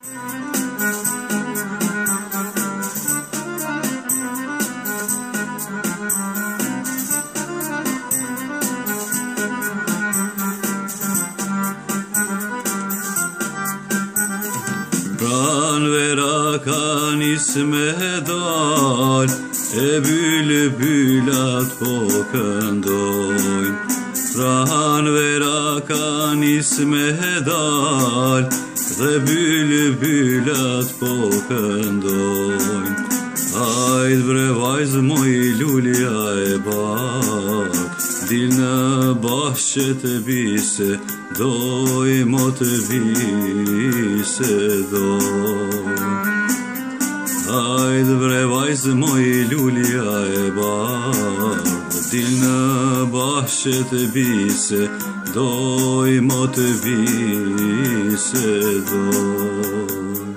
Pranvera kanis medal e bülbülat po këndojnë. Pranvera kanis medal dhe bülbülat po këndojnë. Hajde bre vajzë moj lulja e bak, dil në bashkë të bise, doj mo të bise doj. Hajde bre vajzë moj lulja e bak, dil në bashkë të bise, doj mo të bise doj.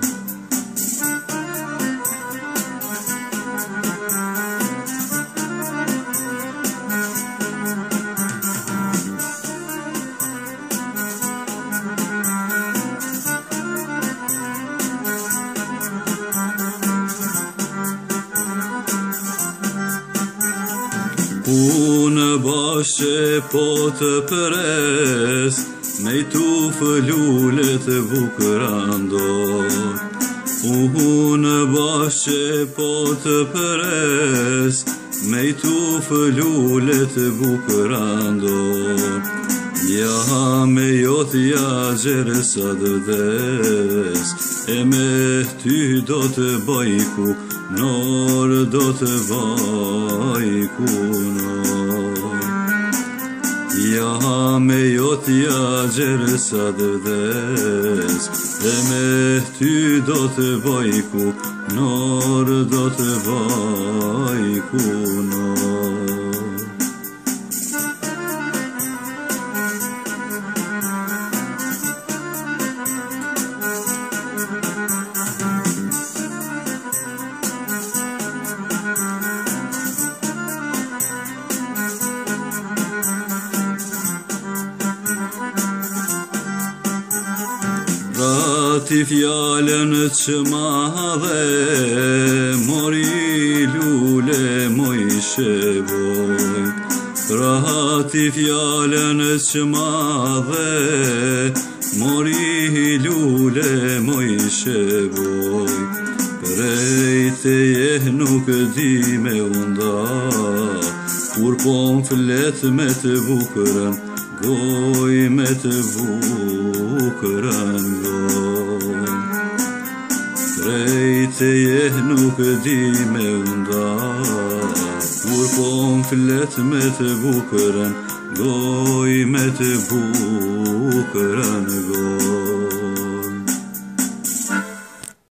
Unë bashkë po të përes, me i tufë lullet bukrandoj. Unë bashkë po të përes, me i tufë lullet bukrandoj. Ja me jotja gjerë sa dëdes, e me ty do të bajku, nor do të bajku nor. Ja me jotja gjerë sa dëdes, e me ty do të bajku, nor do të bajku nor. Ti fjallën që madhe, mori lule moj shevoj. Ti fjallën që madhe, mori lule moj shevoj. Prej te jeh nuk di me unda, kur po m'flet me të bukrën, goj me të bukrën goj. Prej te jeh nuk di me unda, kur po m'flet me të bukrën, goj me të bukrën